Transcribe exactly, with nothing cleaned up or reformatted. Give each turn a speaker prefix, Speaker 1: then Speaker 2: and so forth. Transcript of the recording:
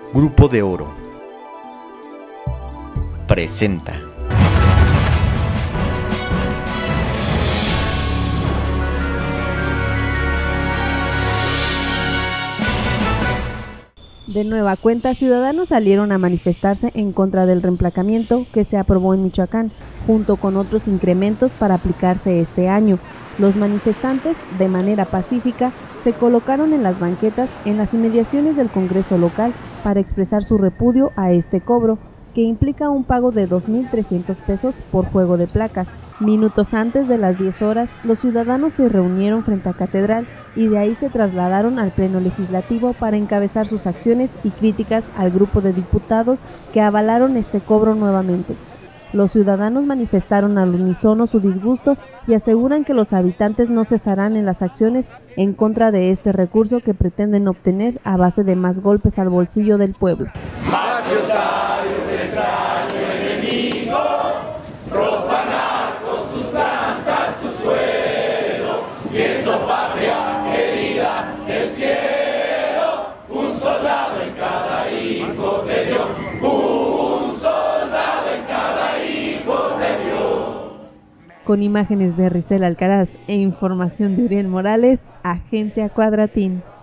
Speaker 1: Grupo de Oro presenta.
Speaker 2: De nueva cuenta, ciudadanos salieron a manifestarse en contra del reemplacamiento que se aprobó en Michoacán, junto con otros incrementos para aplicarse este año. Los manifestantes, de manera pacífica, se colocaron en las banquetas en las inmediaciones del Congreso local para expresar su repudio a este cobro, que implica un pago de dos mil trescientos pesos por juego de placas. Minutos antes de las diez horas, los ciudadanos se reunieron frente a Catedral y de ahí se trasladaron al Pleno Legislativo para encabezar sus acciones y críticas al grupo de diputados que avalaron este cobro nuevamente. Los ciudadanos manifestaron al unísono su disgusto y aseguran que los habitantes no cesarán en las acciones en contra de este recurso que pretenden obtener a base de más golpes al bolsillo del pueblo.
Speaker 3: Patria querida, el cielo, un soldado en cada hijo de Dios, un soldado en cada hijo de Dios.
Speaker 2: Con imágenes de Rizel Alcaraz e información de Uriel Morales, Agencia Cuadratín.